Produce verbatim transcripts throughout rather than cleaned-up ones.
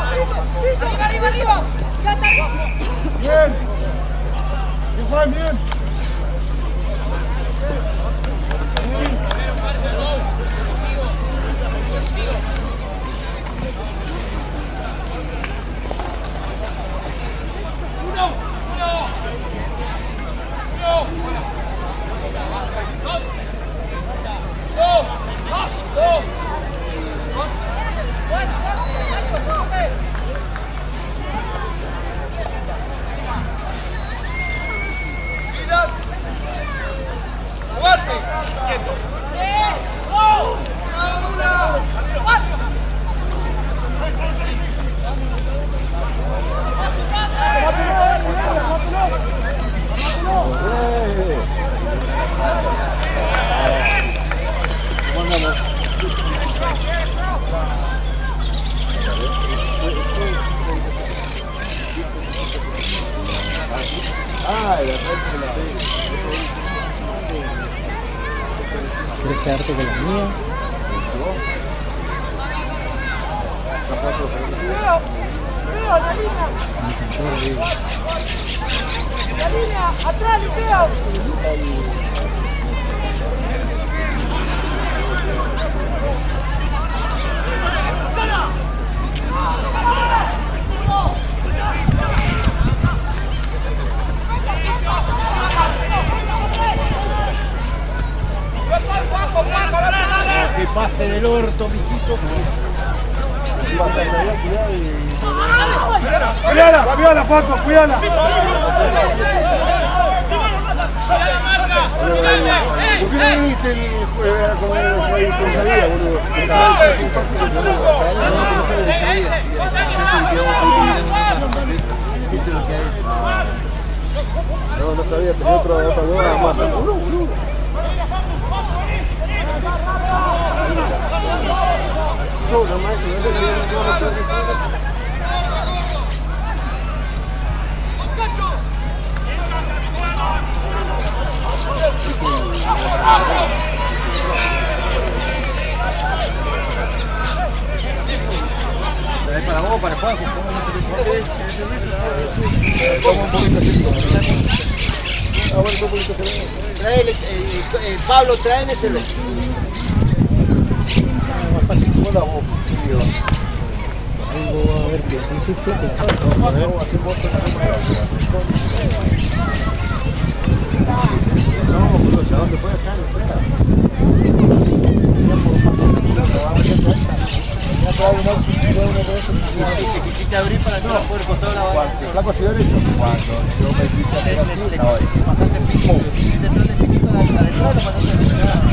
Arriba, arriba. Bien. Bien, Juan, bien. ¿Quieres quedarte con la mía? Liceo, la línea. La línea, atrás, Liceo. Que pase del orto, mijito. Cuidala, cuidala, Paco, cuidala. ¿Por qué no viniste a comer con salida, boludo? No, no sabía, tenía otra nueva más. No, no más, para vos, para Juan, ¿cómo no se dice? Toma un poquito así. Ah, bueno, un poquito cerveza. Traele, eh, eh, Pablo, tráeme cerveza. Más fácil que vos la vos, tío. Algo, a ver, que son sus flacos. A ver, hacemos ¿a dónde fue acá? Te quisiste abrir para que no por el costado de la banda. ¿Flaco ha sido derecho? Cuando yo me quise hacer así, estaba ahí. Pasaste fijo. Si te traes fiquito a la entrada, lo pasaste a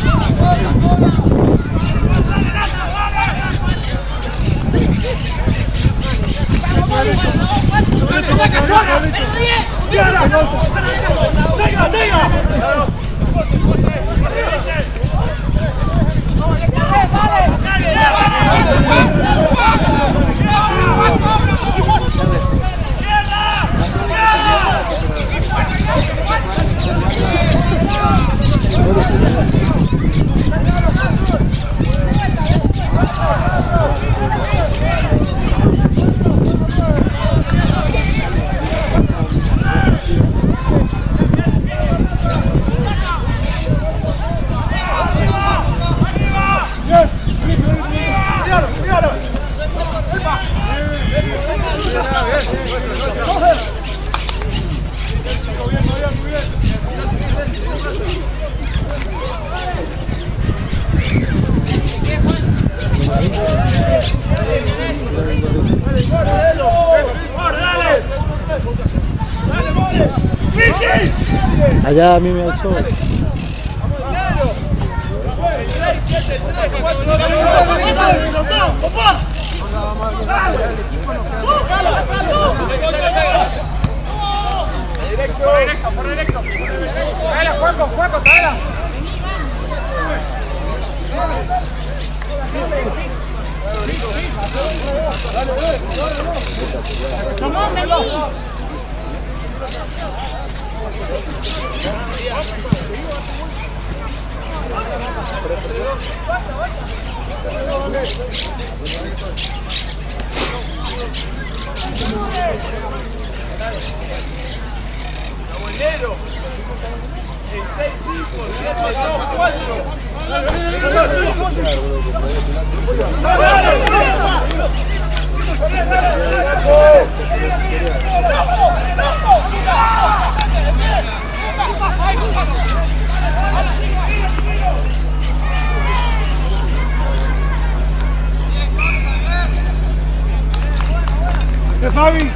¡Siga, siga! Allá a mí me alzó. Directo, directo, por directo. Traela, Juaco, Juaco, traela. Dale, Dinero. El seis cinco siete dos cuatro. ¡Eh, Fabi!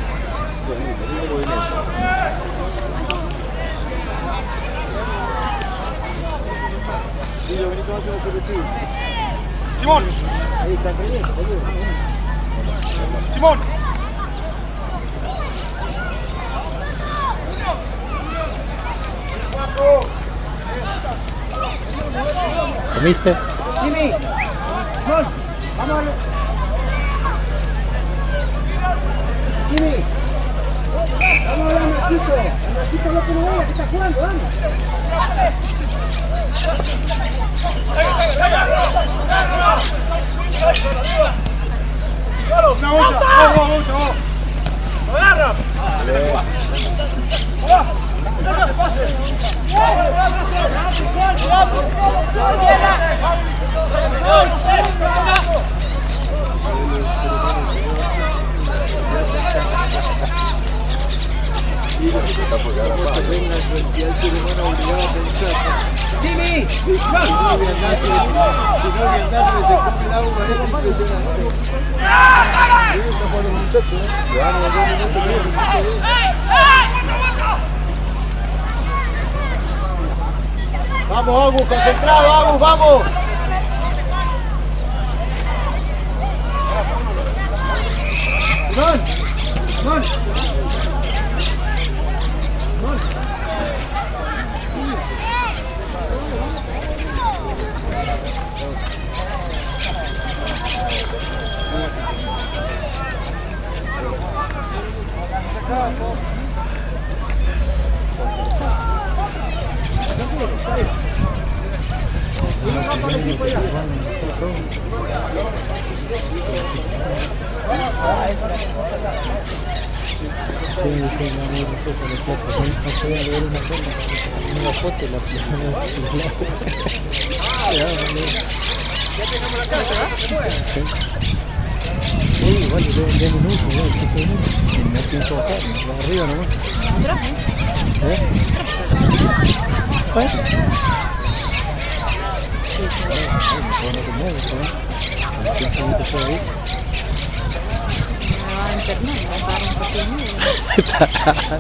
Simón. Ahí está cayendo, Simón. ¿Comiste? Jimmy, vamos, vamos. Jimmy, vamos a ver a Marquito. A Marquito no te lo veas, que está jugando, vamos. Una bolsa, vamos, vamos, vamos. Agarra. Jimmy, Si no voy a andar, si no voy a andar, se come el agua, es impresionante. Ahí está jugando los muchachos, ¿eh? Le dan los dos minutos, tres minutos. Vamos, Agus, concentrado, Agus, vamos. Simón, Simón. Sí, me dice una muy graciosa la foto. No se ve ver una foto. Una foto la sí. Uy, igual le deben diez minutos, quince minutos. No pienso bajar, de arriba nomás. ¿Eh? ¿Pues? Sí, sí. No te mueves, ¿no? quince minutos por ahí. Me va a internet, me va a dar un poquito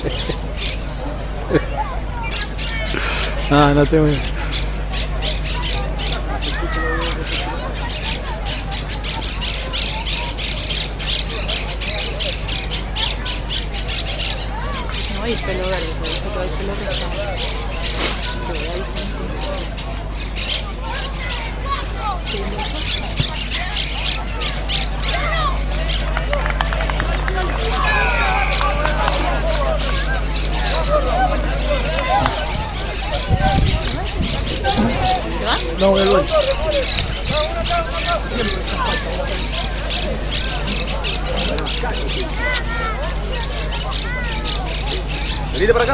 de Ah, no tengo. No hay pelo verde, por eso todo el pelo rosado. Pero ahí se me No, el gol. Venite para acá.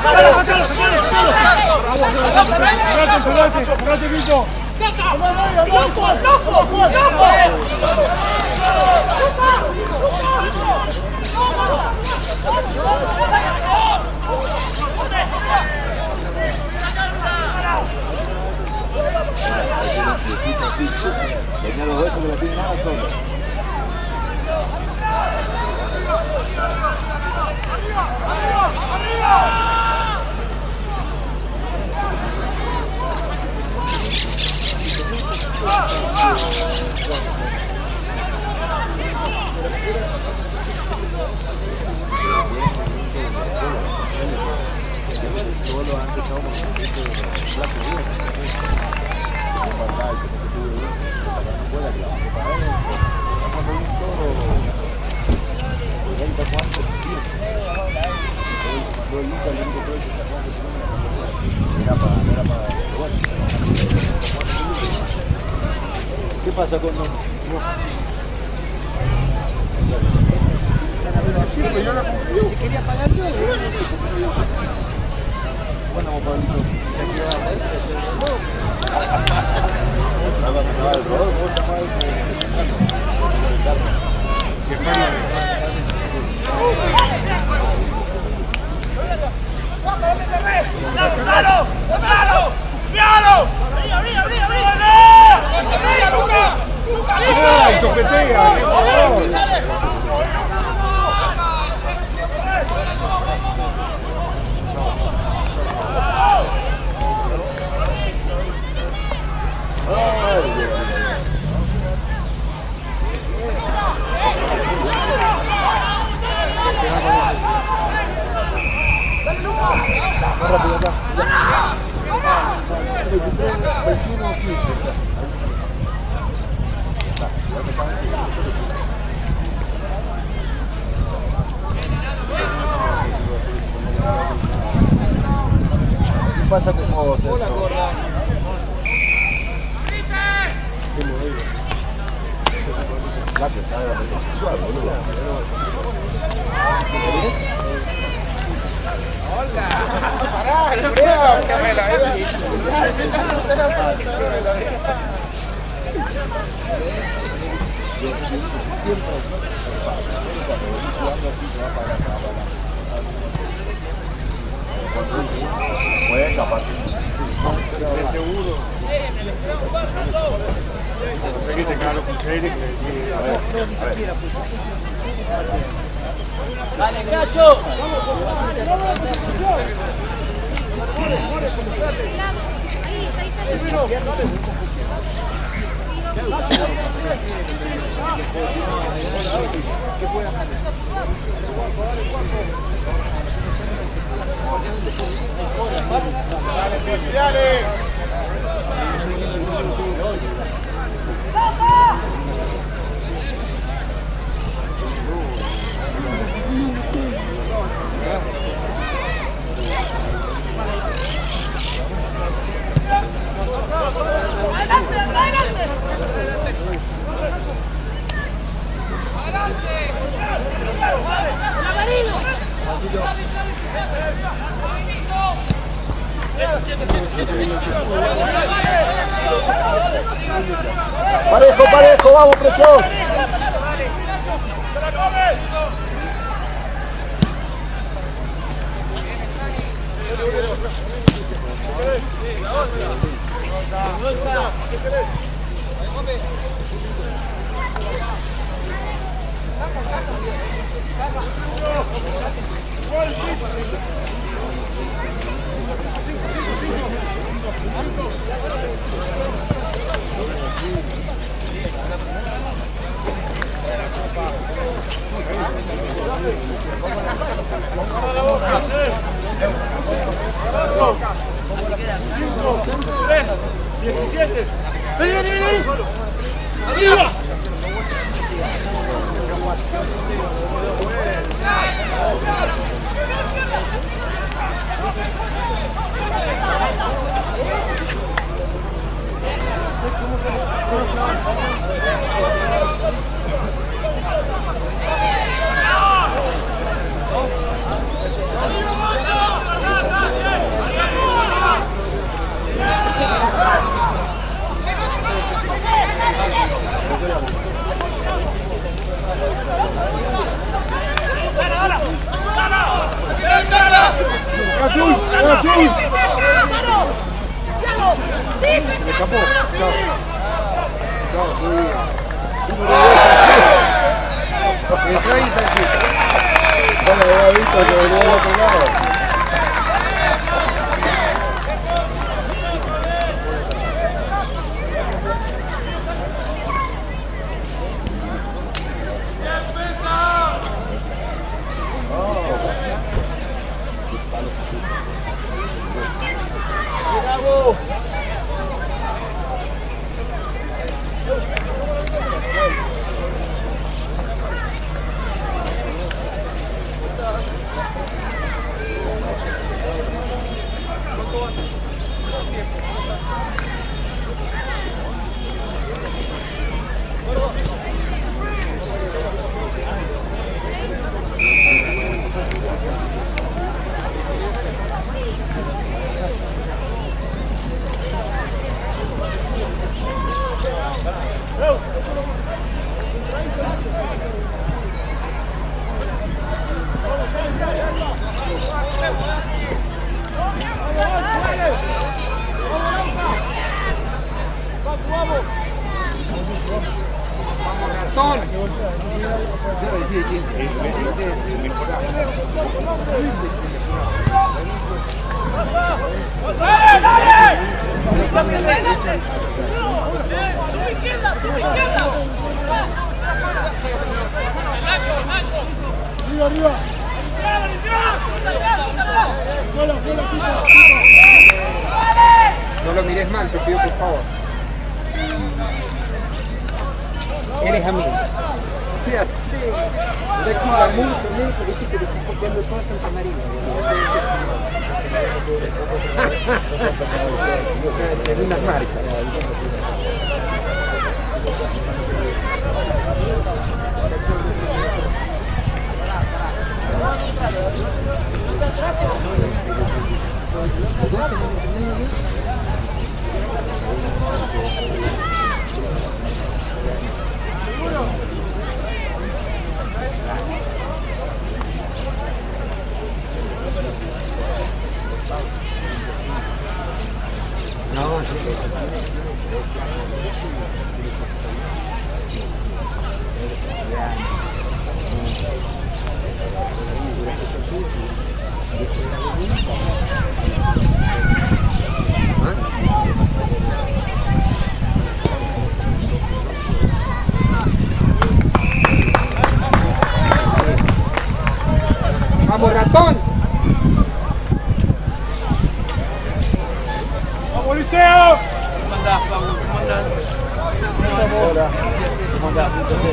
Venía los dos que la tienen nada solo. ¿Qué pasa con nosotros? Si quería pagar yo, Bueno, vamos para ¡Lázalo! ¡Lázalo! ¡Míralo! ¡Abrí, abrí, abrí! ¡Abrí, Luca! ¡Luca, ¡ay, toquetea! ¡Qué favor! Más rápido acá. veintitrés, veintiuno, quince. ¿Qué pasa con vos? Hola, gorda. La que está de la sexual, boludo. ¡Hola! ¡Pará! ¡Cuidado! ¡Camela! Puede capaz. Seguro. Hay que te cago con serie que no, ni siquiera pues. ¡Dale, Cacho! ¡Dale! ¡Adelante, adelante! Parejo, parejo, vamos, presión. cinco, tres, diecisiete. ¡Vení, vení, vení! vení. ¡Arriba! ¡Arriba, ¡Bravo! No lo mires mal, te pido por favor. Eres amigo. Sí, así. De aquí la mucho, médico, dice que le estoy copiando todo Santa Marina. Es una marca. No, sí. ¡Vamos, ratón! ¡Vamos, Liceo! ¿Cómo andás, Pablo? ¿Cómo andás? Hola. ¿Cómo andás? Entonces,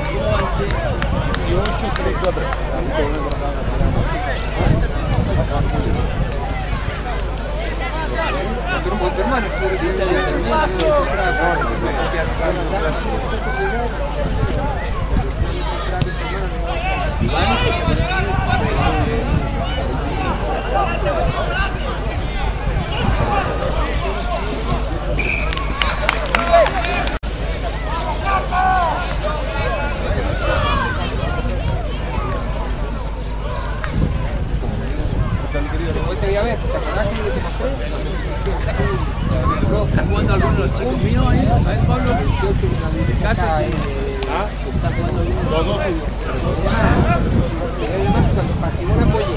Tu hermano, hoy te voy a ver, ¿te acordás que te mostré? ¿Están jugando algunos de los chicos míos ahí? ¿Sabes, Pablo? Fíjate que están jugando algunos. Los dos. Para que no me apoye.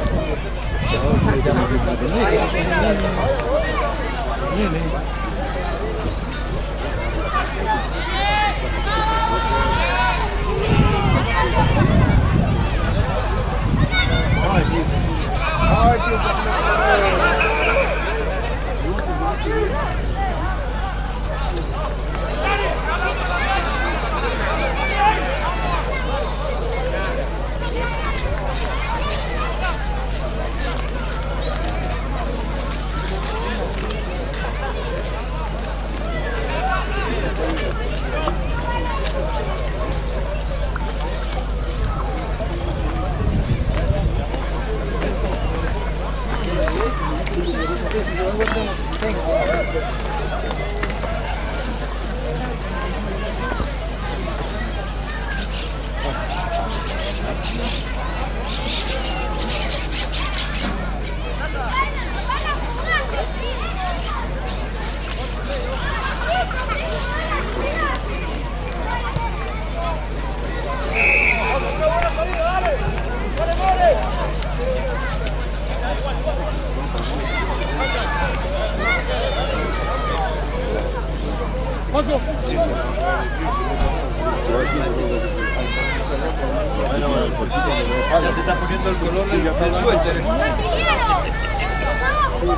Ya se está poniendo el color del, del suéter.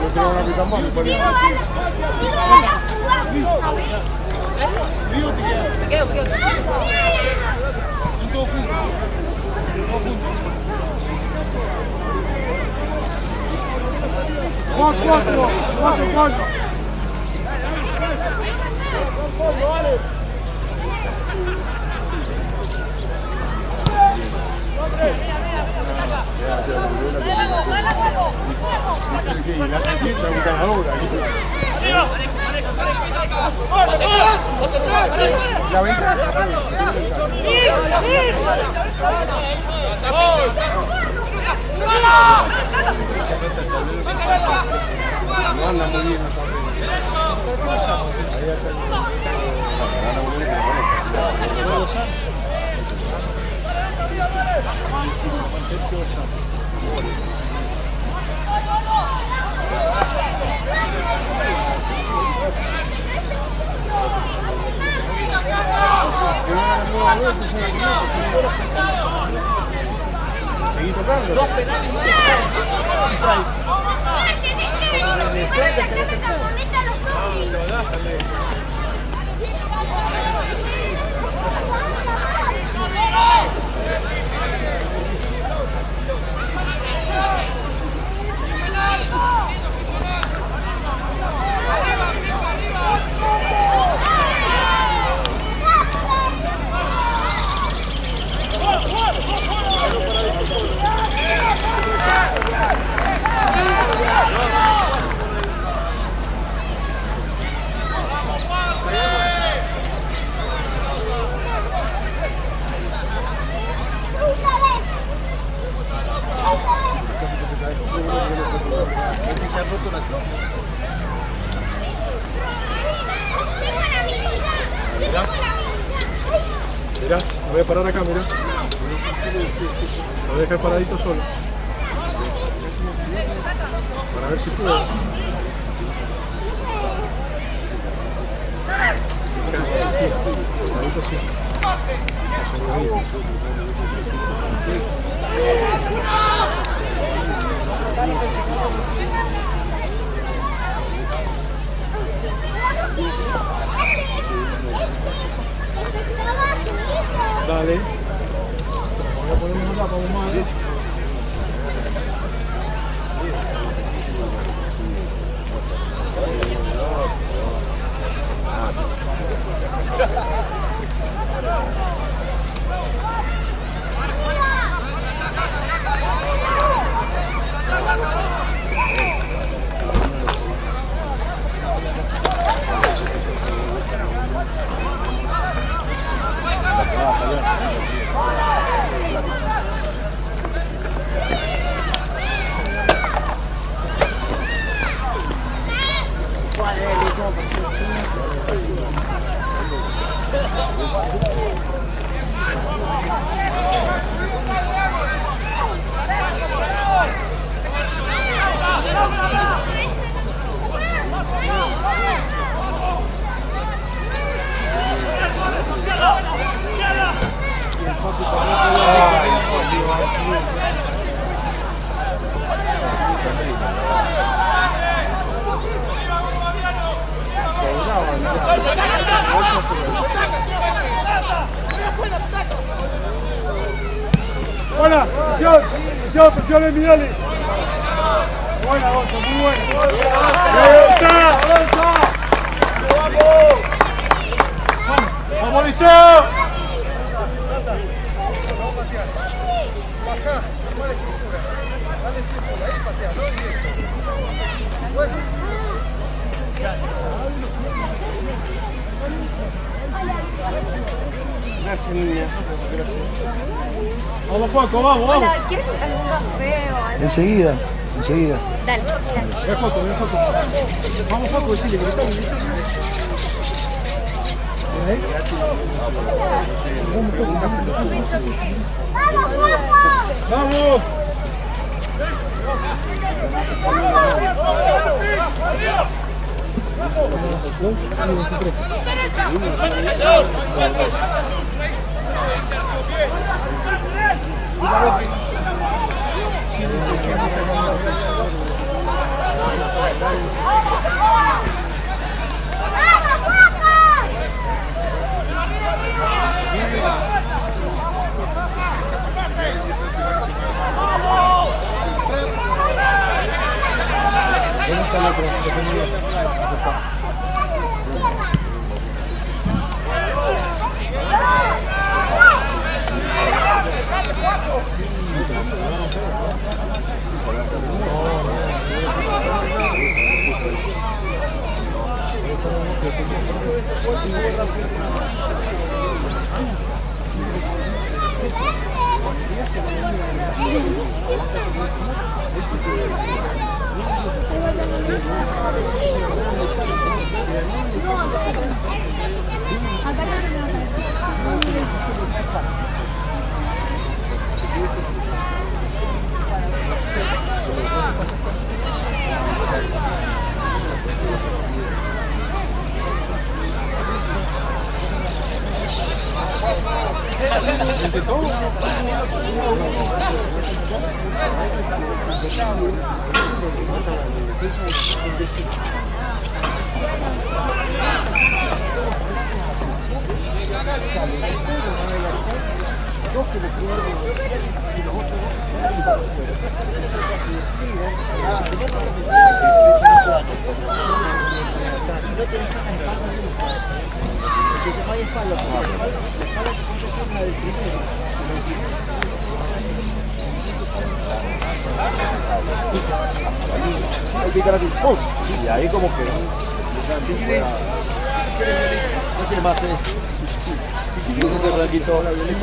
tengo una pita más, me parece. Me quedo, me quedo. Son todos juntos. Todos juntos. Cuatro, cuatro, cuatro, cuatro. La venta. No anda muy bien. Seguí tocando. Dos penales más. De frente se ve que se ha roto la trompa. Mirá. Mirá, me voy a parar acá, mirá. Lo voy a dejar paradito solo. Para ver si puedo. Sí, paradito sí. Dale. Voy a ponerme acá para más. Buena, presión, presión, presión en Vidali. Buena, Gonzo, muy buena. ¡Avanza! ¡Avanza! ¡Vamos! ¡Vamos, Liceo! Baja, igual escritura. Dale escritura, ahí patea, no directo. Bueno. Gracias, niña. Gracias. Vamos, Paco, vamos, vamos. Hola, ¿quieres algún café o algo? Enseguida, enseguida. Dale, dale. Ve foto, ve foto. Vamos, Paco, decile, gritame, gritame. ¿Eh? ¡Vamos, Paco! ¡Vamos! ¿Dónde está el otro? ¿Qué tenía? Y ahí como que es el más eh. Ese ranquito.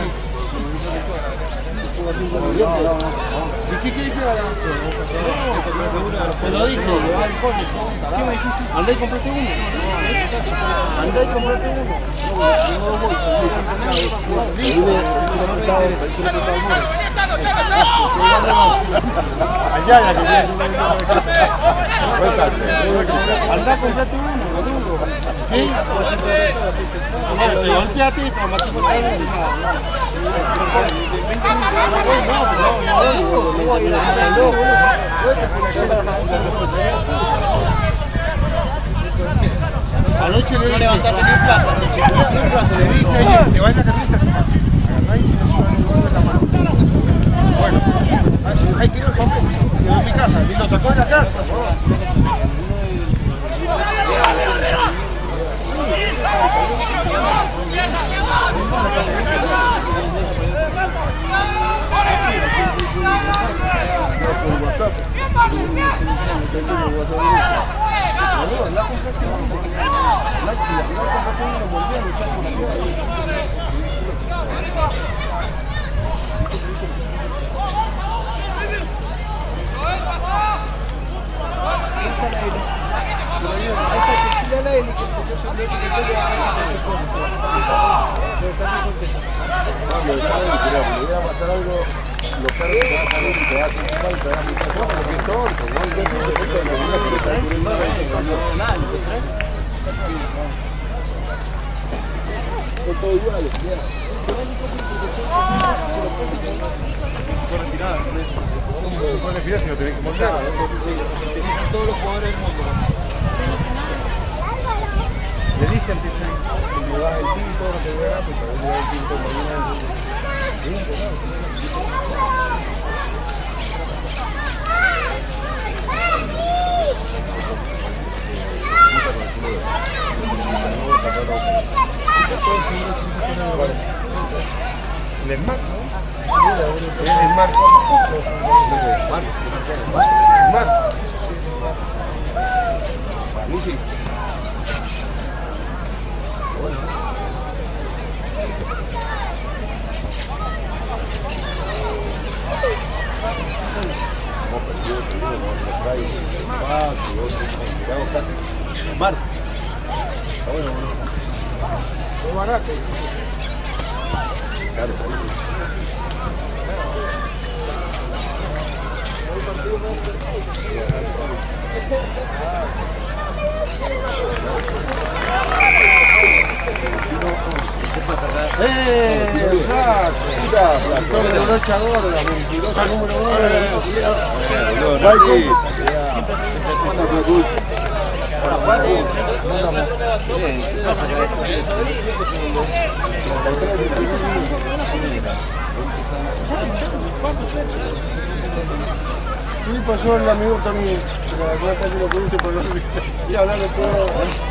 Te lo he dicho, andá y comprate uno. Andá y comprate uno. Allá ya que viene. Andá, comprate uno. ¿Qué? Golpeate, tomate por ahí. Anoche le levantaste ni un plato, anoche ni un plato, le dije ayer, te va en la carreta, agarrá y te lo la mano. Bueno, hay que ir al papel, quedó en mi casa, y lo sacó de la casa. Ahí está que sí la Eli, que el señor se olvidó que te le va a pasar el corazón. Pero está muy contento. No, lo dejaron y quería, me iba a pasar algo, los carros que te pasan y te hacen falta, te dan mucha cosa, porque es tonto, ¿no? Entonces, te cuesta de la vida que te traen por el mar, nada, ¿se traen? Son todos iguales, ya. Fue retirada, con eso. No le pidas si lo tenés que montar. Utilizan todos los jugadores del mundo. Le dije antes que le va el tinto, no te voy a dar, pero le va el tinto mañana. El Smart, ¿no? El Smart. Smart. Lucy. Mar. Está bueno, ¿no? Es barato. Claro, carísimo. ¡Eh! ¡Exacto! Platón de la noche gorda, mentirosa número uno. dulce. Sí, pasó el amigo también, pero la verdad casi lo produce por los sí, hablando todo.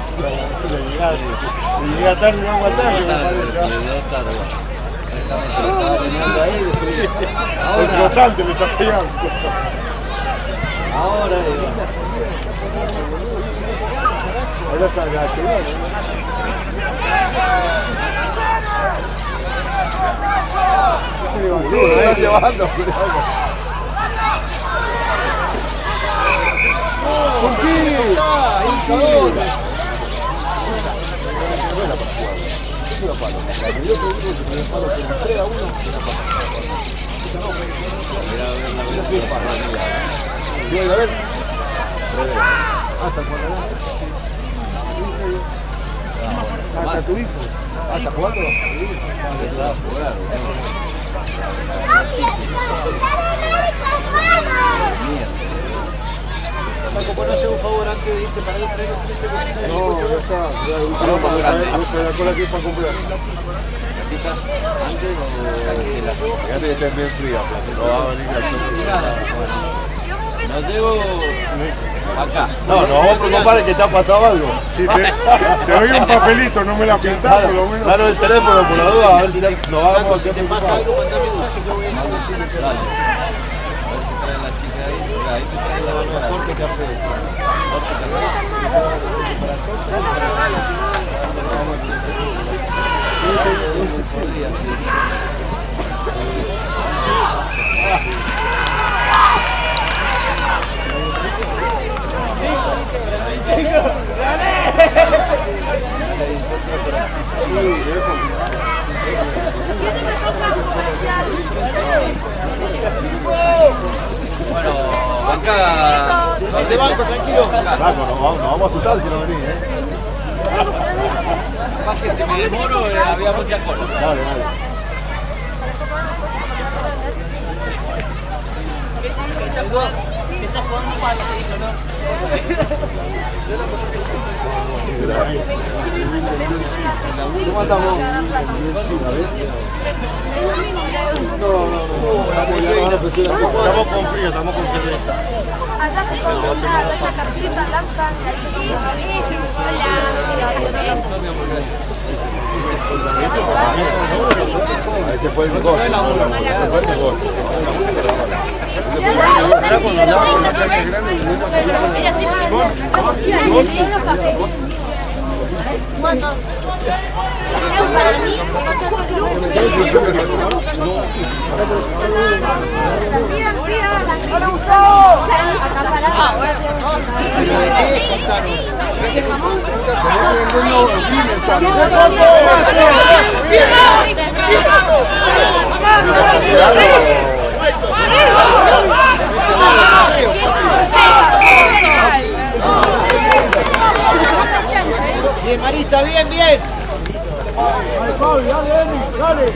Y llega tarde, no aguantar. El flotante le está pegando. Ahora Ahora está gacho, ¿no? Lo están llevando, cuidado. ¿Por qué? A ver. Hasta cuando Hasta tu hijo. ¿Hasta cuándo? Paco, ¿puedo hacer un favor antes de irte para ir a traer los trece cocinas? No, ya está. Ya usamos para la cola aquí para comprar. Fíjate que está bien fría, no va a venir no llego acá. No, no, compadre, que te ha pasado algo. Si te, te doy un papelito, no me la pintas, por lo menos. Claro, el teléfono por la duda, a ver si te, lo hagamos. Si te pasa algo, manda mensaje, yo voy a ir a decirle. Dale. A ver qué trae la chica ahí. Mira, ahí te trae la banana. Corte café. Corte café. Bueno, acá. De banco, tranquilo. Banco, nos vamos, nos vamos a asustar si no venís, ¿eh? Más que si me demoro, eh, había mucha cola. Dale, dale. Estás jugando para que dijo, ¿no? ¿Cómo andamos? No, no, no. Estamos con frío, estamos con cerveza. Acá se come una taza casita, lanza, Ese fue el negocio. Ese fue el negocio. Ahora cuando andaba con la carne grande, ¿cuántos? Bien, Marita, bien, bien. Dale, Fabi, dale, Emi, dale.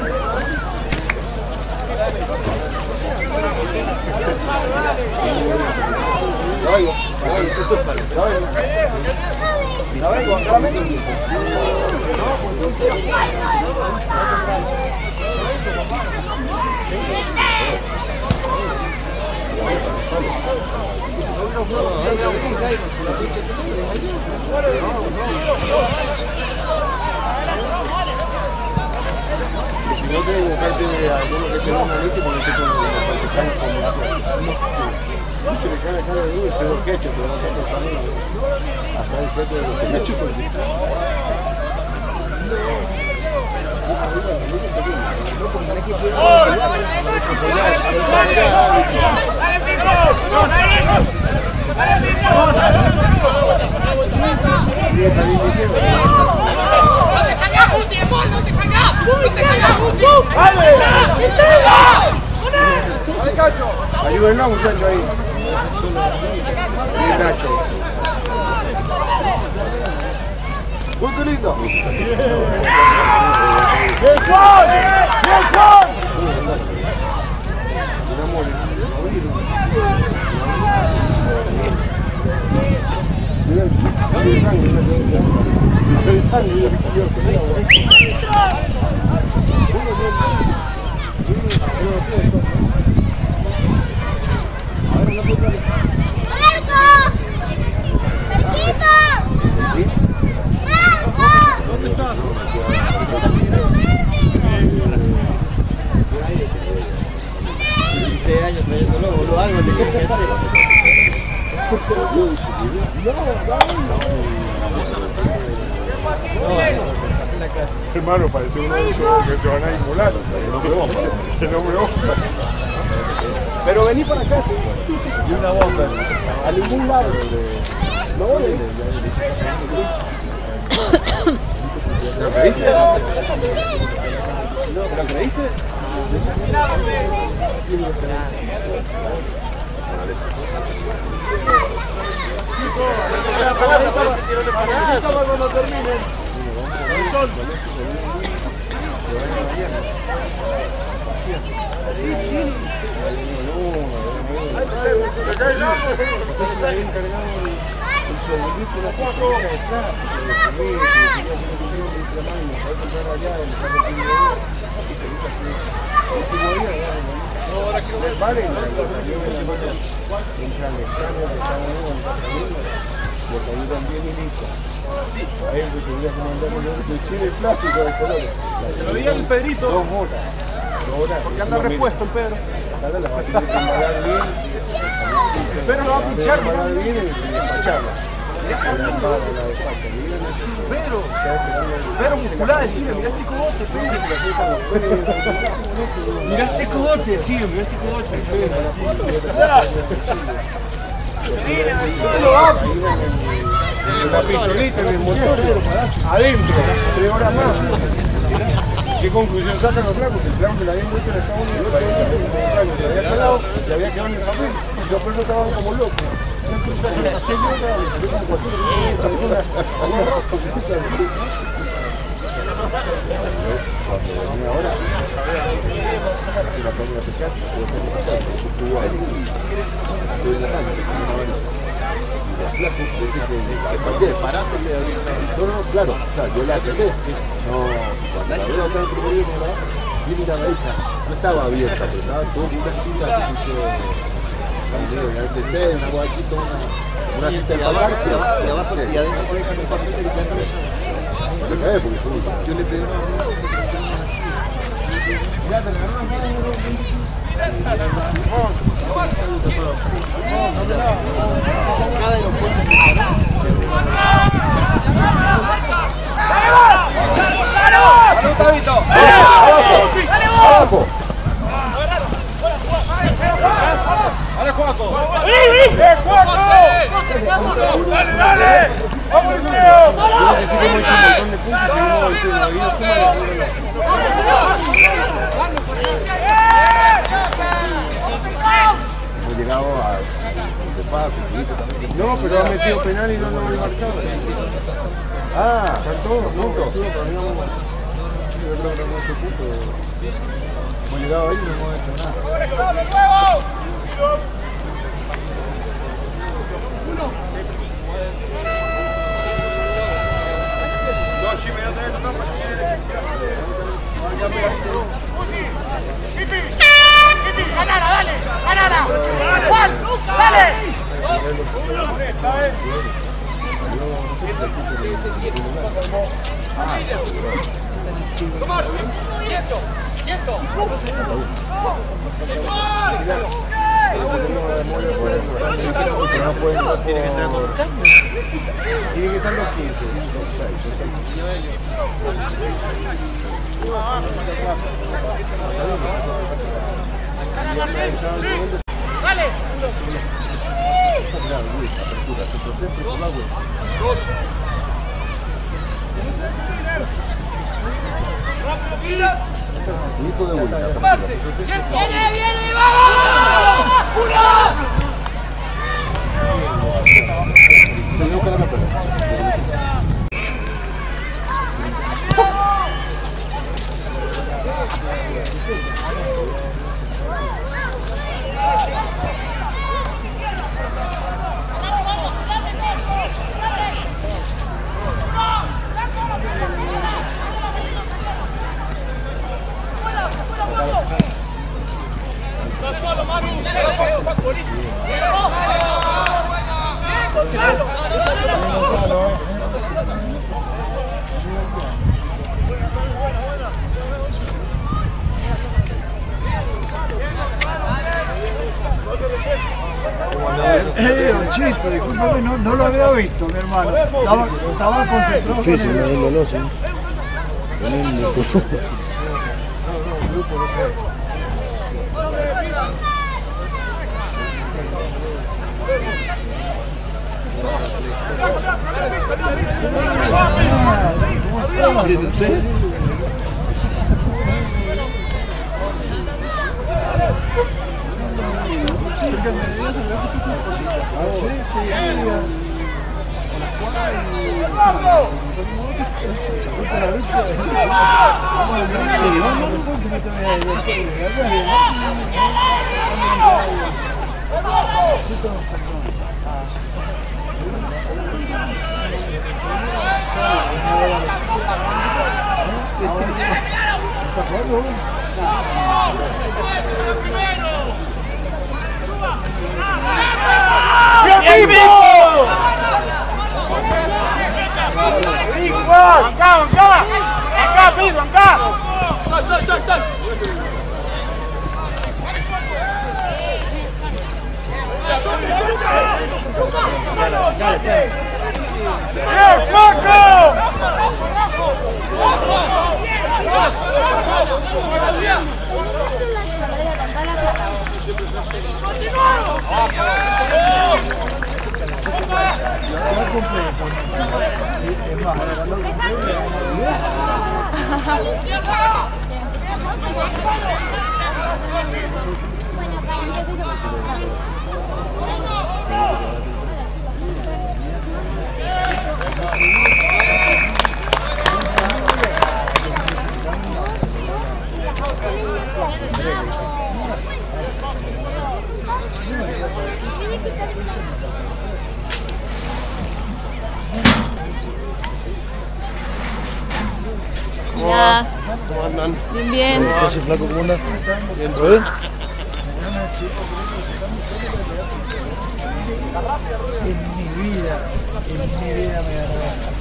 Si no te buscaste de alguno que tenga una leche, porque te cae como se le cae la cara de uno, pero que hecho, pero no está pensando hasta el feto de los chicos. Ayúdenla, muchachos, ahí. Bien, Nacho. ¡Uy, qué lindo! ¡Bien, Juan! ¡Bien, Juan! sangre, no tiene sangre. El sangre, yo quiero que vea, ¿Dónde estás? dieciséis años trayéndolo, boludo, algo te quiero que hacer. Hermano, parece uno de esos que se van a inmolar. Que no me bomba. Pero vení para acá. Y una bomba. A ningún lado. No, ¿eh? ¿Lo creíste? ¿Lo creíste? Cuando terminen. El sol. Ahora quiero ver. Vale, porque ahí también inicia. Sí. Ahí se tendría que mandar de chile plástico de colores. Se lo veía el Pedrito. Dos horas. Dos horas. Porque anda repuesto el Pedro. Dale, la va a tener que embalar bien. El Pedro lo va a pinchar. Embalar bien y despacharla. Pedro. Pedro musculada, decime, mirá este cogote, Pedro. Mirá este cogote, sí, mirá este cogote. La pistolita en el motor, adentro, tres horas más. ¿Qué conclusión sacan los flacos? El flaco que la habían vuelto en Estados Unidos, se había calado y había quedado en el papel. Los perros estaban como locos. Ahora, no, no, claro, o sea, yo la atrapé. No, cuando la veo acá en primer día, viene la raíz, no estaba abierta, pero estaba todo una cinta que puso una guachita, una, una cinta de pagar, y abajo y adentro por ahí con el papel y quedando eso. Yo le pedí cada aeropuerto ¡abajo! ¡Dale, Juaco! ¡Eh, Juaco! ¡Dale, dale! ¡Vamos, Liceo! Yo necesito mucho un montón de puntos y no, este, la vida suma. Hemos llegado a no, pero ha metido penal y no lo han marcado. Ah, están todos juntos. Hemos llegado ahí y no hemos hecho nada. Yoshi, me da esto, ¡Pipi! ¡Pipi! ¡Ganala, dale! ¡Ganala! ¡Juan! ¡Dale! ¡Tomar! ¡Quieto! ¡Quieto! Tiene que entrar por cambio. Tiene que estar los quince. ¡Dale! ¡Viene, viene, vamos! ¡Uno! Eh, Chito, discúlpame, no, no lo había visto, mi hermano. Estaba, estaba concentrado. Difícil, con no el... es veloz, ¿eh? ¡Acá, acá! ¡Acá, pido, acá! ¡Chal, chal, chal! ¡Bien, Paco! Hola. ¿Cómo andan? Bien, bien. ¿Qué hace, flaco? ¿Cómo andan? ¿Bien? ¿Todo bien? En mi vida, en mi vida me agarró.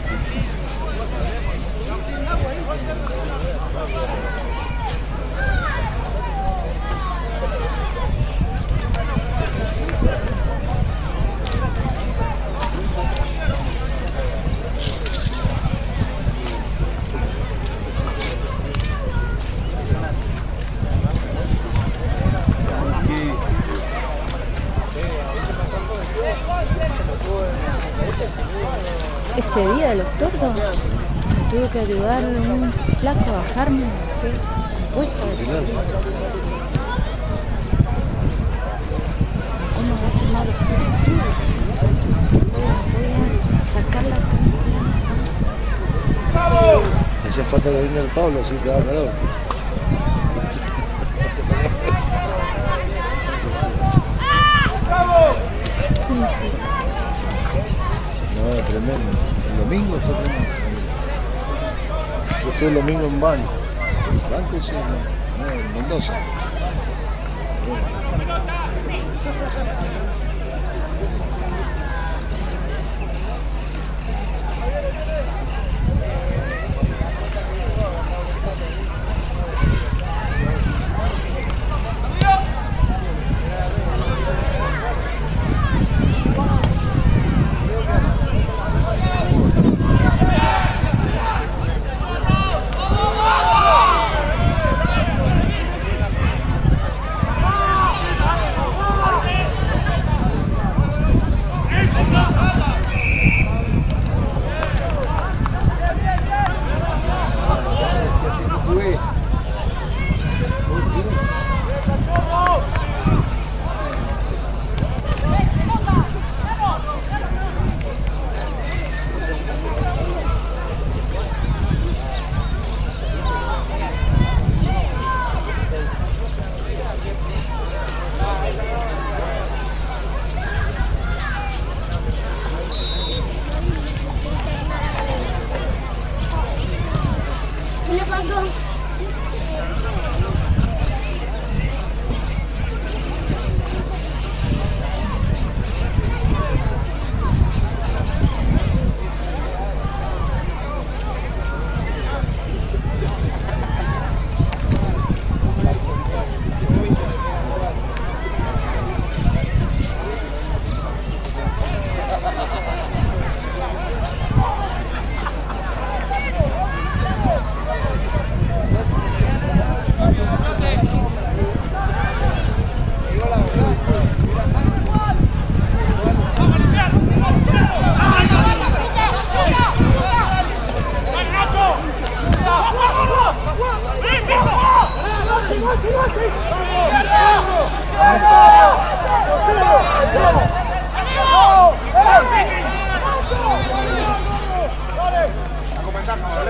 Ese día de los tordos me tuve que ayudar a un flaco a bajarme puesta de frío. ¿Cómo va a filmar los tordos? Voy a sacar la cámara. Te hacía falta que venga el Pablo, así te daba calor. Sí. No, tremendo. El domingo fue tremendo. Yo estuve el domingo en Banco. Banco sí, no, no, en Mendoza.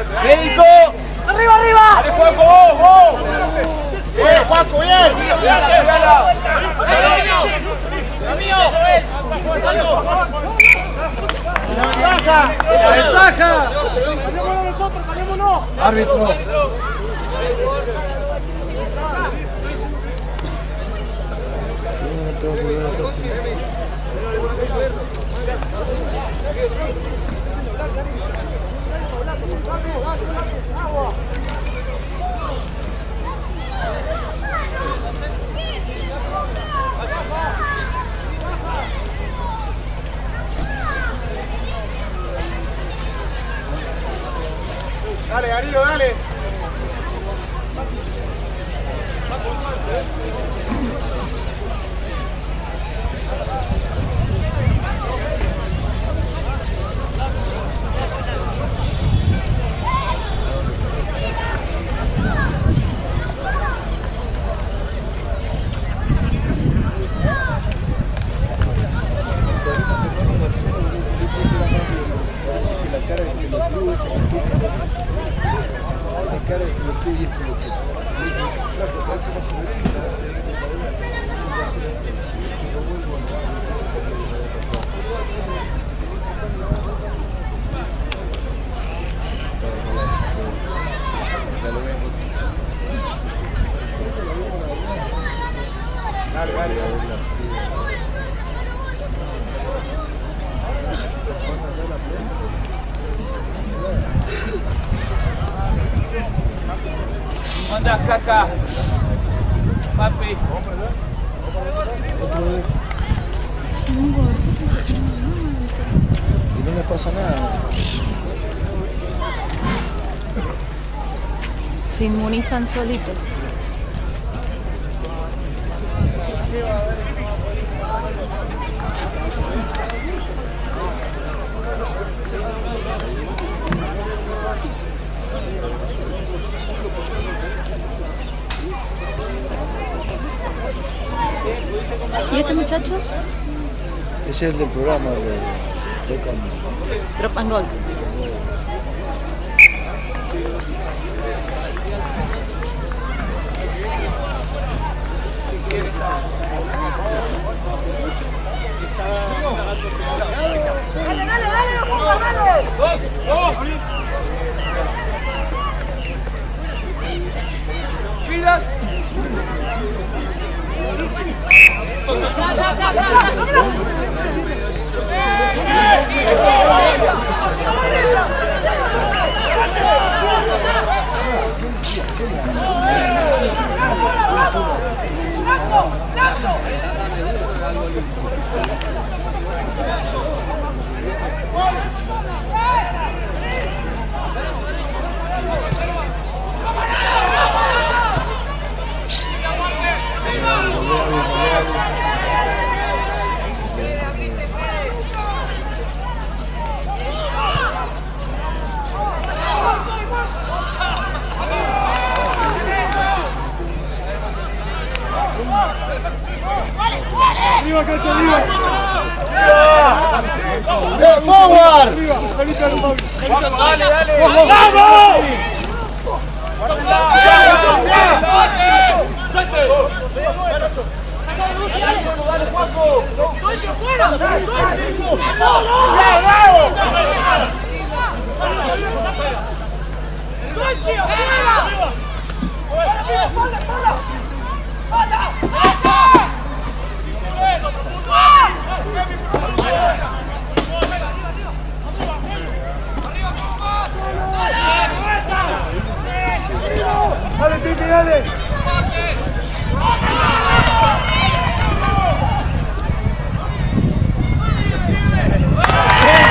¡Médico! ¡Arriba, arriba! ¡Dale, Juanco, vos, vos! ¡Bien, Juanco, bien! ¡La ventaja! ¡La ventaja! ¡Cambiémonos nosotros, cambiémonos! Árbitro. Dale, Danilo, dale. Anda, Caca. Papi. Y no me pasa nada. Se inmunizan solitos. ¿Y este muchacho? Ese es el del programa de, de Cambio. Drop and Gold. Dale, dale, dale, no pongas, dale. Dos, dos. Pilas. ¡Arriba, Cacho, arriba! ¡Eh, forward! Dale, dale. ¡Vamos! Dale, Titi, dale. ¡Bien!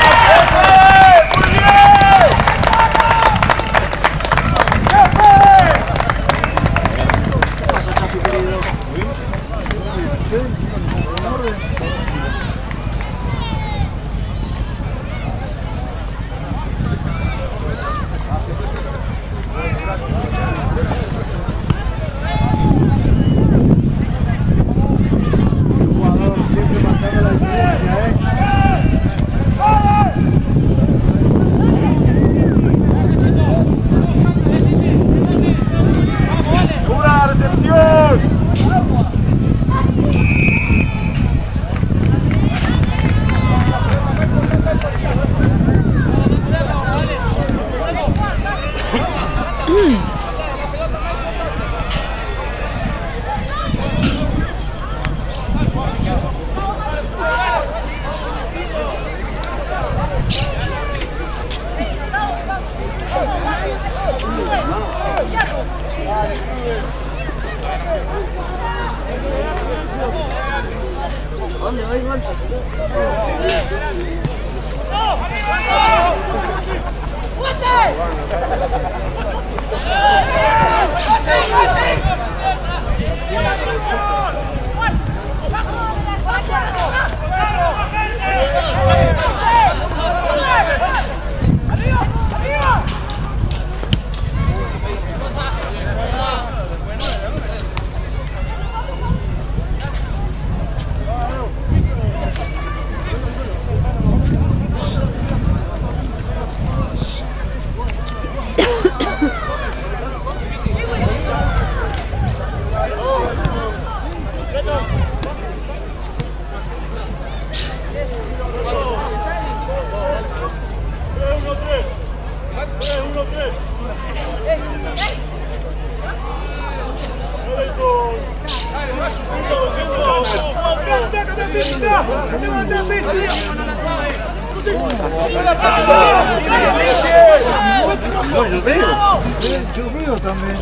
No, yo veo. Yo veo también.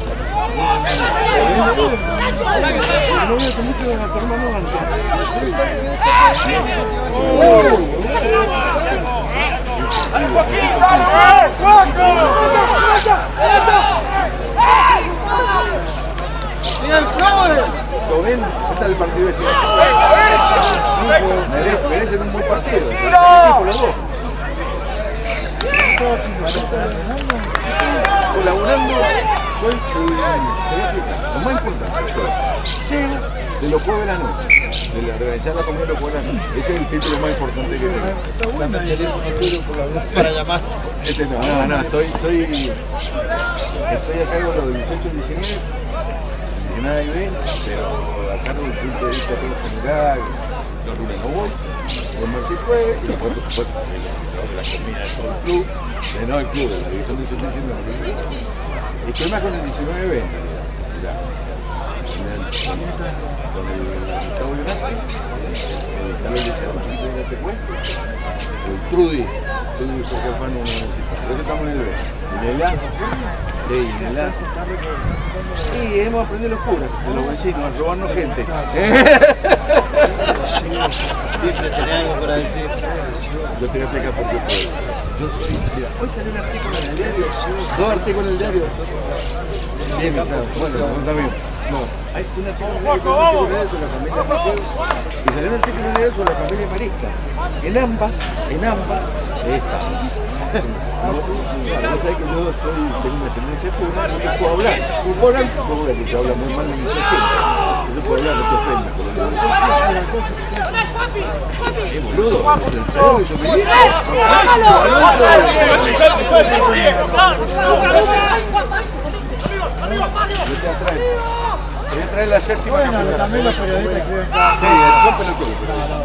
No veo que mucho de la hermano antes. ¿Lo ven? ¿Qué tal el partido este? Merece, merecen un buen partido. Por los dos. Colaborando, soy el, te voy a explicar, lo más importante, soy cero de los juegos de la noche, de la organizar la comida de los juegos de la noche. Ese es el título más importante que tengo. Está buena para llamar. Este no, no, no, estoy, soy, estoy a cargo de los dieciocho y diecinueve, que nadie ve, pero a cargo del punto de vista todo general, los lunes no voy, los martes jueves, y después por supuesto de la comida de todo el club, de no el club, de la división de dieciocho y diecinueve. Estoy más con el diecinueve veinte, mirá. Con el Gustavo Leonate, el Carlos de Tecué, el Trudy, Trudy Jorge Alfano, creo que estamos en el B. En el A, sí, en el A. Y hemos aprendido los curas, de los vecinos, a robarnos gente. Sí, se tenía algo para decir. Yo te voy a explicar por qué puedo. Yo soy, mira, hoy salió un artículo en el diario, dos artículos en el diario. Bien, claro, bueno, también. No, hay un artículo en el diario sobre la familia Mateo y salió un artículo en el diario sobre la familia Marista. En ambas, en ambas, esta. No sabes que yo soy, tengo una ascendencia pura, no puedo hablar. Puedo hablar, puedo hablar, que se habla muy mal de mi siempre. Yo puedo hablar, no te ofendas. ¡Eh, boludo! ¿En serio? ¿Yo me digo? Yo te atraigo. Te voy a traer la séptima. Bueno, también los periodistas escriben. Sí, son pelotudos.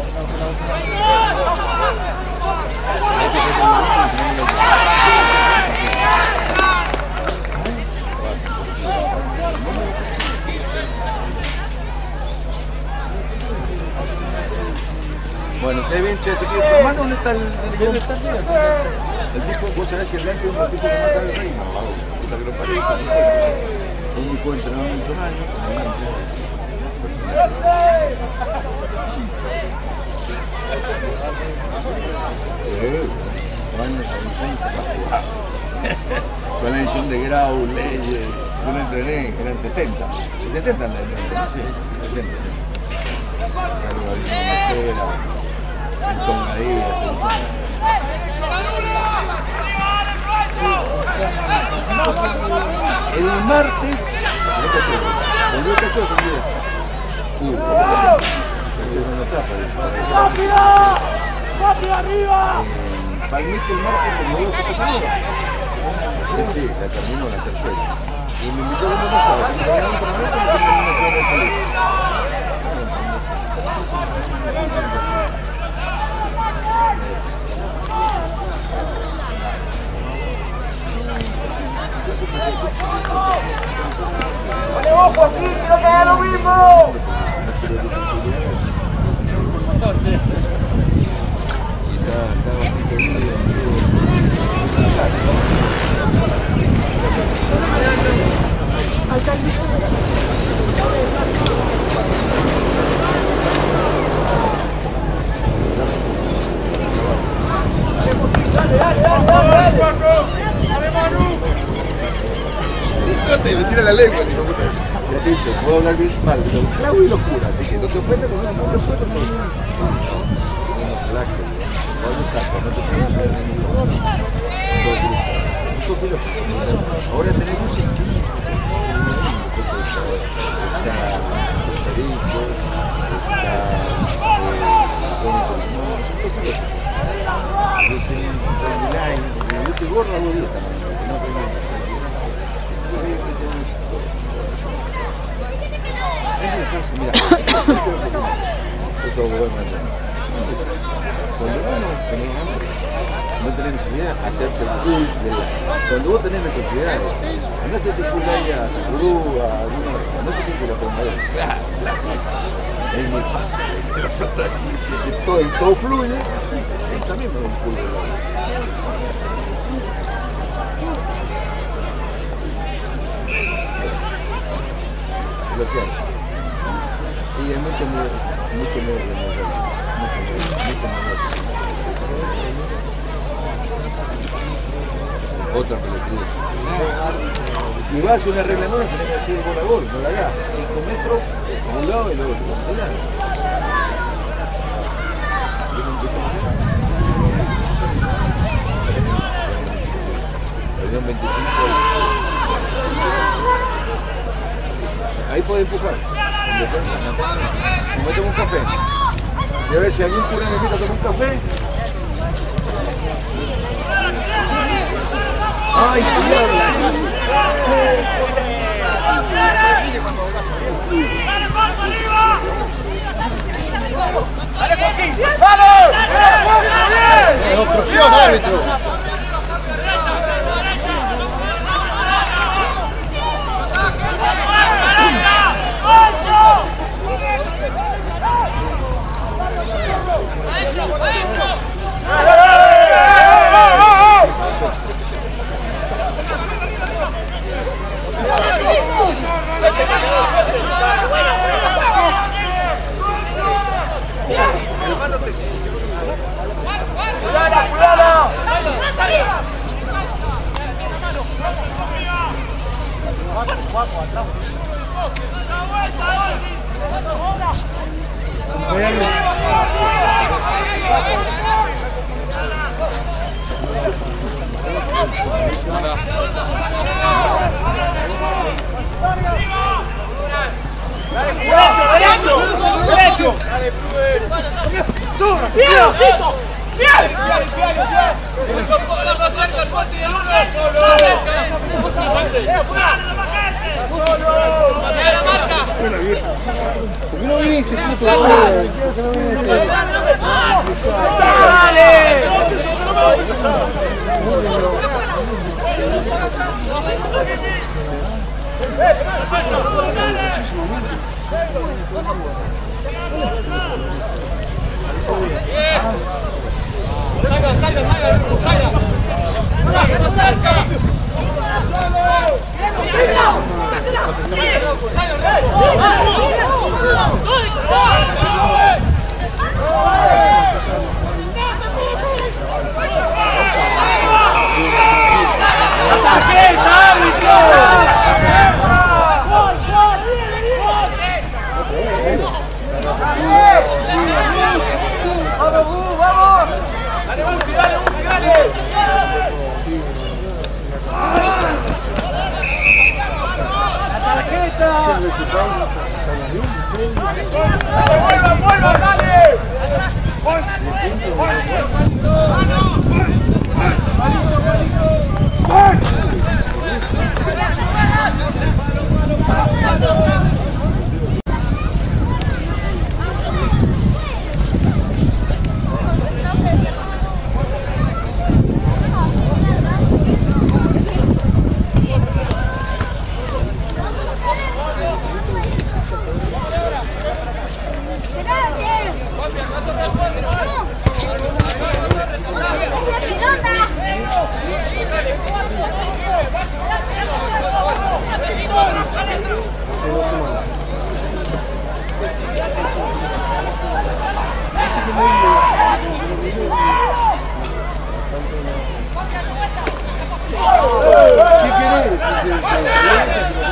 Bueno, ustedes ven, che, así que tu hermano, ¿dónde está el dónde está el día? El tipo, vos sabés que el delante es un tipo que mata al reino. Puta que lo parió. Fue muy buen entrenador muchos años. Con la edición de Grau, Leyes, yo lo entrené, eran setenta. setenta en la edición, sí, setenta. En Tongadilla. El martes, volvió Cacho también. Uh, ¡rápido! ¡Rápido arriba! Palmito el martes como digo que pasó. Sí, sí, la terminó la tercera. Y me invitó a una pasada, que me ganaron por la noche y me terminó a hacer feliz. ¡Vale, ojo aquí, que no caiga lo mismo! y me tira la lengua. Digo, puta, ya te he dicho, puedo hablar bien mal, pero clavo y locura, así que no te ofendas con una no te ofendas con una. Unos flacos, no hay un caso, no te puedes ver ni ahora tenemos esquina. Está Perico, está Tony Corimón, yo tengo un line, yo te gorro a bolita, no tengo. Es muy fácil, mira, eso es bueno. Cuando uno tenés hambre, no tenés necesidad de hacerte el cool. Cuando vos tenés necesidad, andate de cool ahí a Sacurú, a alguna, andate de cool a Pomodoro. Es muy fácil. Si todo, todo fluye, también me da un cool. Lo que hay. Y es mucho mejor, mucho mejor, mucho mejor, mucho mejor. Otra pelotería. Si vas a hacer una regla nueva, tenés que hacer gol a gol, no la hagas. cinco metros, a un lado y el otro. Perdón, veinticinco. Ahí puede empujar. Si me tomo un café. Y a ver si algún cura me invita a tomar un café. ¡Ay, cuidado! ¡Dale, Joaquín! ¡Dale! ¡Obstrucción, árbitro! ¡Cuidado, cuidado! ¡Derecho! ¡Derecho! ¡Bien, Osito! ¡Bien! ¿Por qué no viniste, puto? ¡Dale! Salga, salga, salga, salga. Salga. ¡Vuelva, vuelva, dale! ¿Qué querés?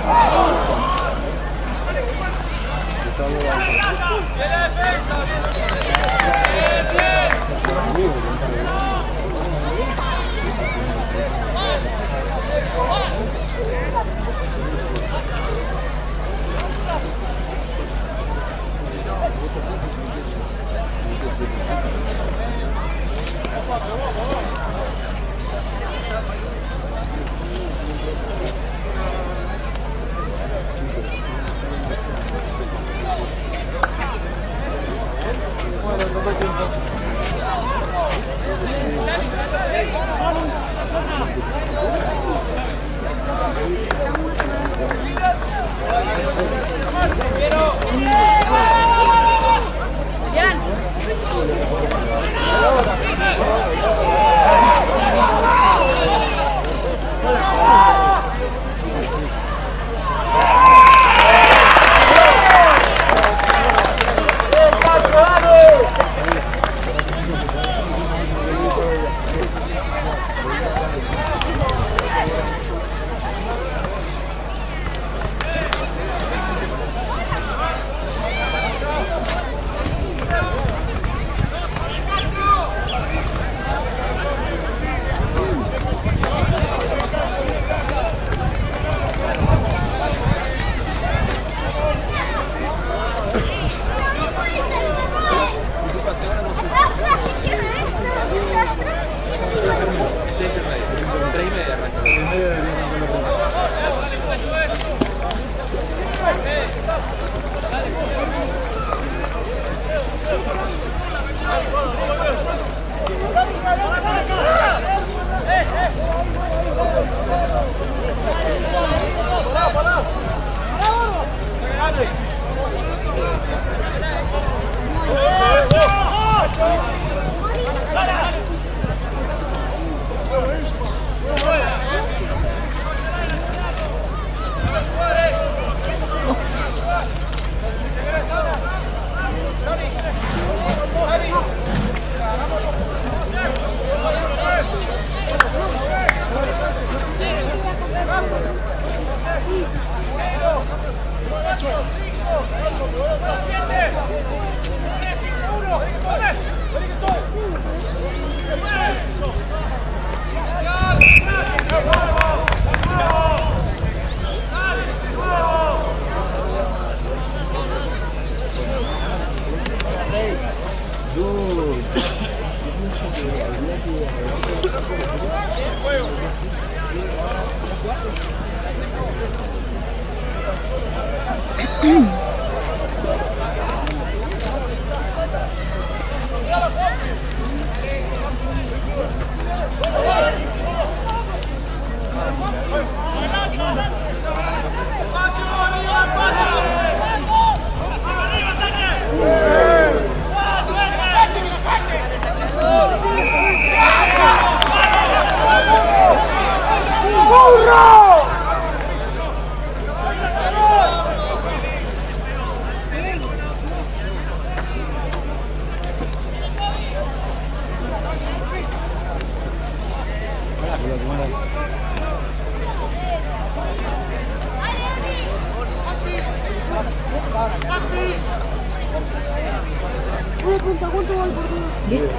¿Listo?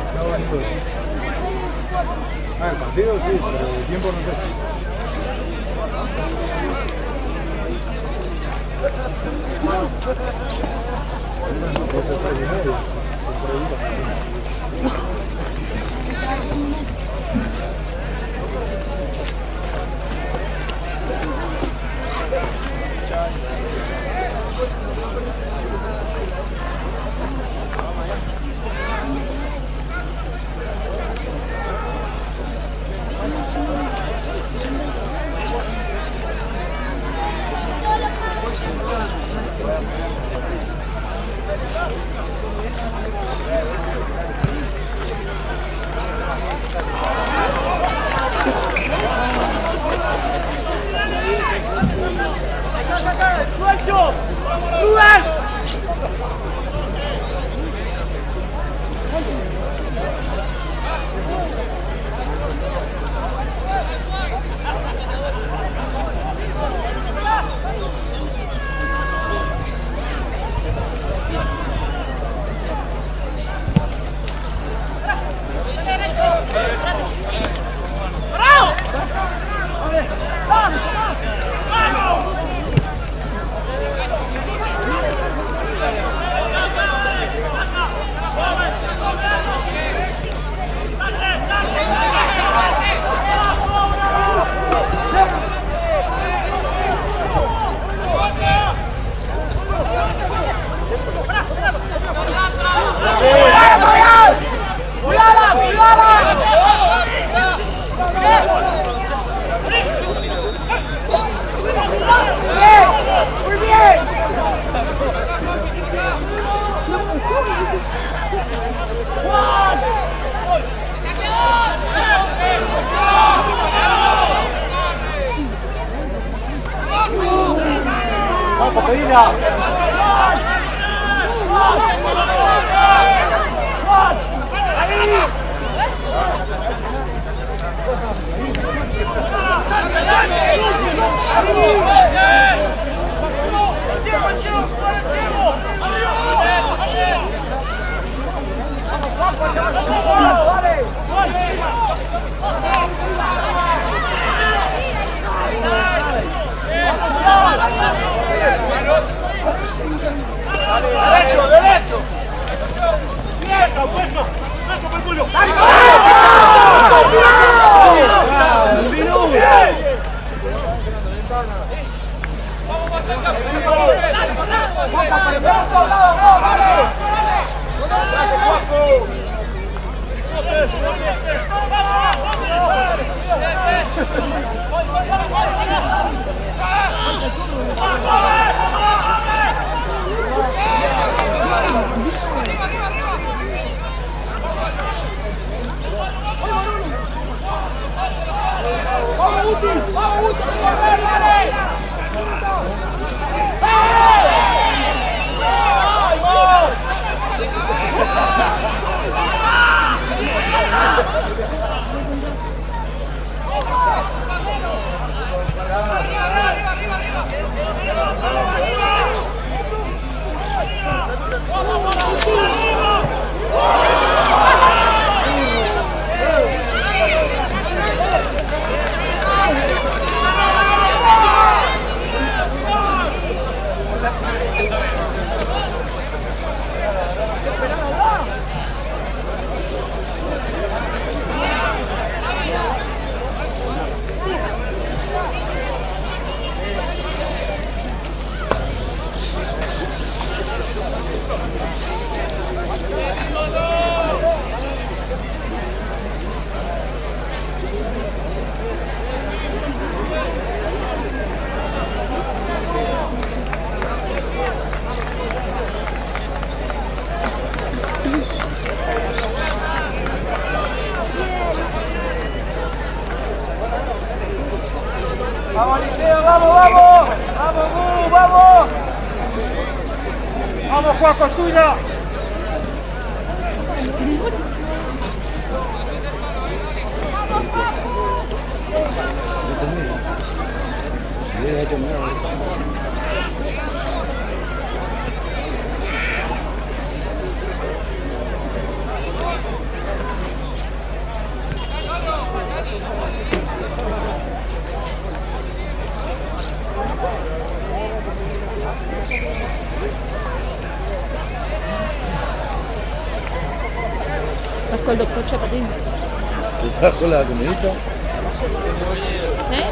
Ah, el partido sí, pero el tiempo no sé. Ahora. Derecho, derecho. Puesto, puesto. Puesto por el culo. Vamos a sacar. ¡Vamos, Uti! ¡Vamos, Uti! ¡Vamos, Liceo! ¡Vamos, vamos! ¡Vamos, Bu! ¡Vamos! ¡Vamos, Juaco, es tuya! Vas con el doctor Chapatín. ¿Te trajo la comidita? ¿Sí?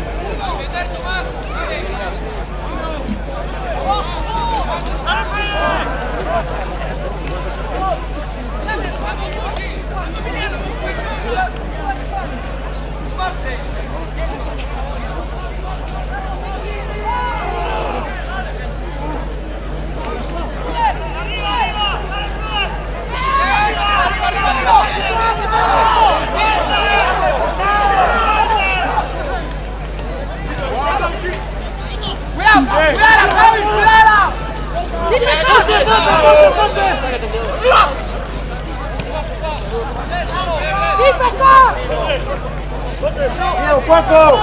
¡Bien, Juaco!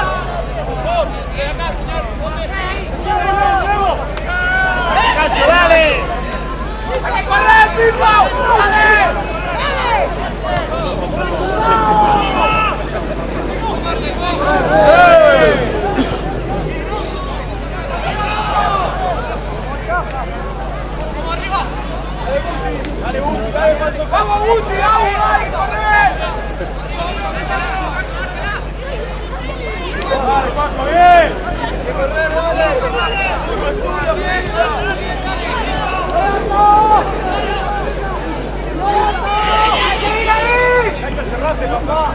¡Cacho, dale! ¡Hay que correr, Pipo! ¡Dale! ¡Vamos, Uti! ¡Vamos, dale, corre! ¡Dale, Paco, bien! ¡Hay que correr, dale! ¡Hay que cerrarte, papá!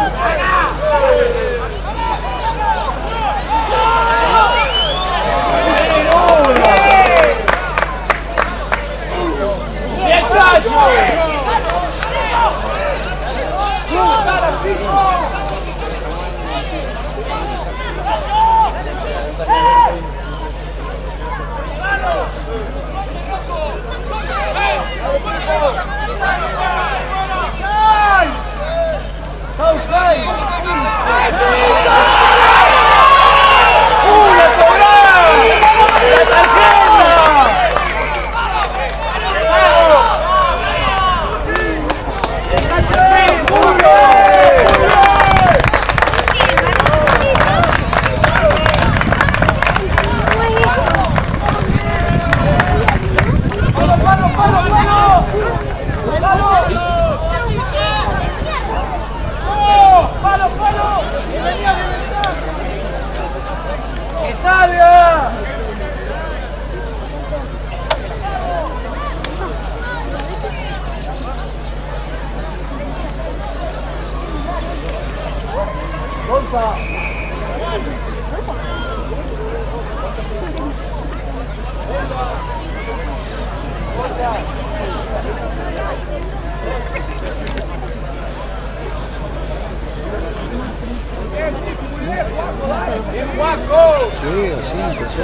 Sí, así empezó.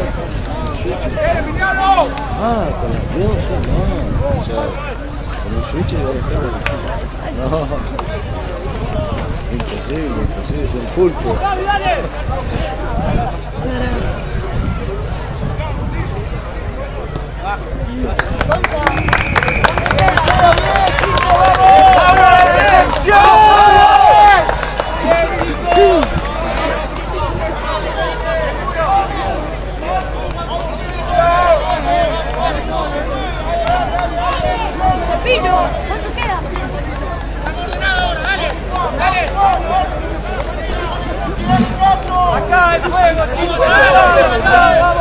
Ah, con las diosas, no. O sea, con el switch ya está. No. Imposible, imposible, es el pulpo. Pino, ¿cuánto queda? Acá el juego, chicos. Vamos.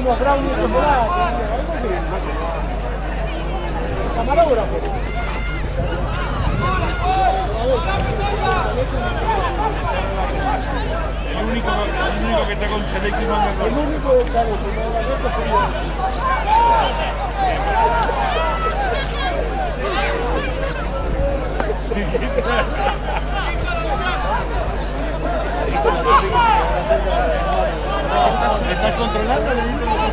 unos brownies de chocolate. Camarógrafo. El único, el único que está con Selecti Manga Corta. El único que está con Selecti Manga Corta soy yo. ¿Estás controlando? Le dicen los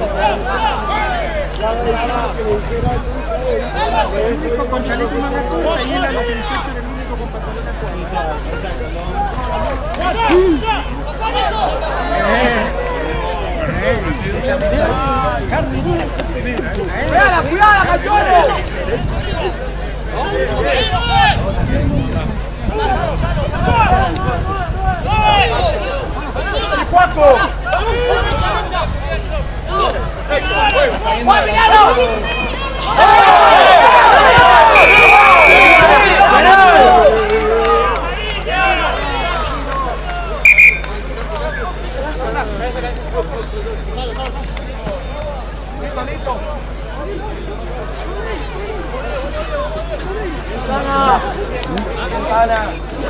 el único con chaleco y manga corta y él a los dieciocho era el único con pantalones actualizados. ¡Cuidada, cuidada, cachorro! ¡Cuaco! ¡Juan, miralo! Listo, listo. Ventana. Ventana.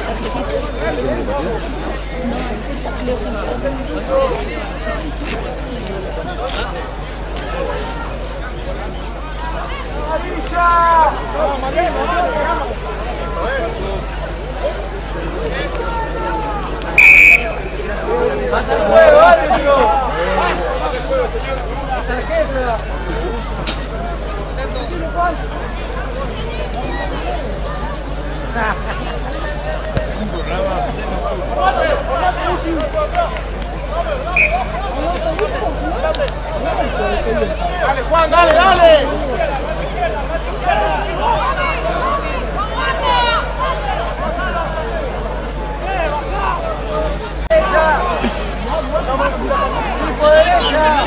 ¡Pasa el juego, árbitro! ¡Pasa el juego, señor! ¡La tarjeta! ¡Dale, Juan, dale, dale! ¡Equipo derecha!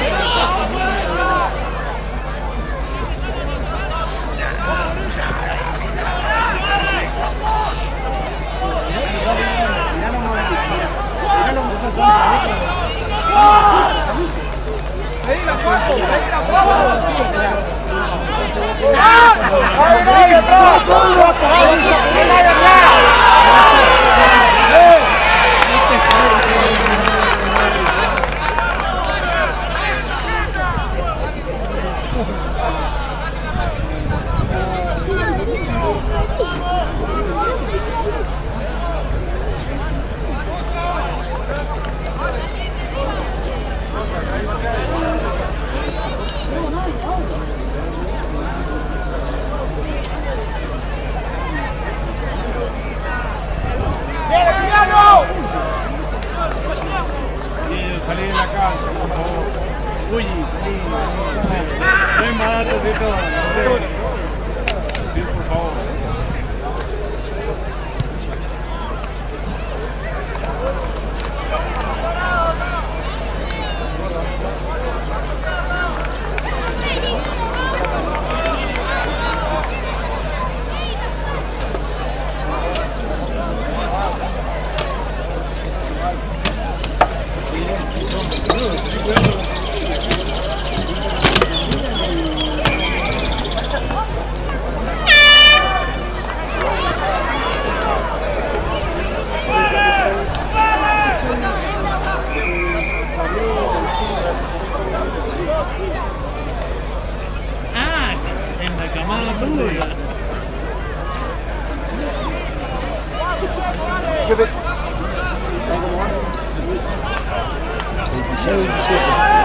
¡Ahí la cuarto! ¡Ahí la cuarto! ¡Ahí nadie atrás! ¡Ahí nadie atrás! Salí de la cancha, por favor. Uy, no hay más datos de todo. Sí, por favor. Ah, en la camada tuya. veintiséis veintisiete.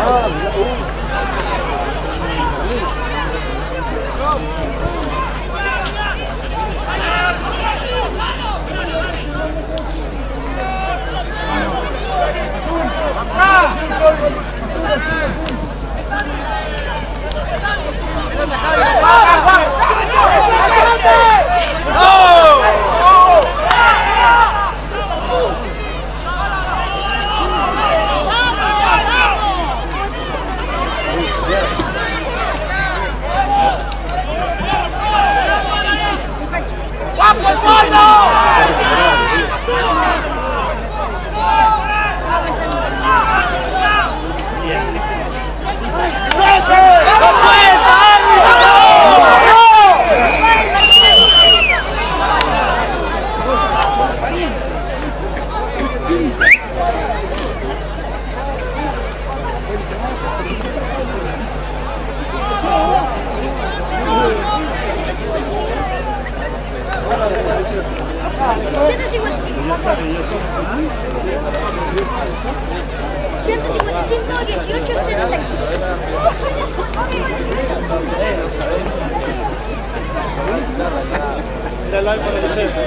¡Vamos, el fondo! dieciocho cero seis. Mira el iPhone de licencia.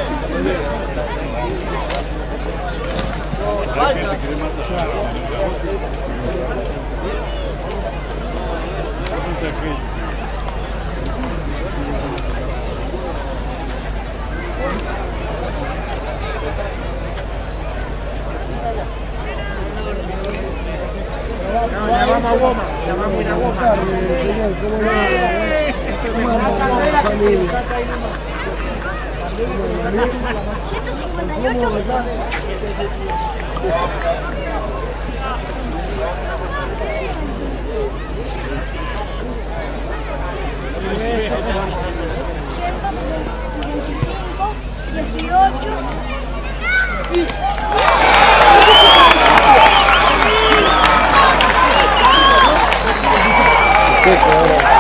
No, llamamos a Goma, llamamos a ir a Goma. Señor, ¿cómo le va? Familia. ciento cincuenta y ocho. ciento veinticinco, dieciocho. Sí,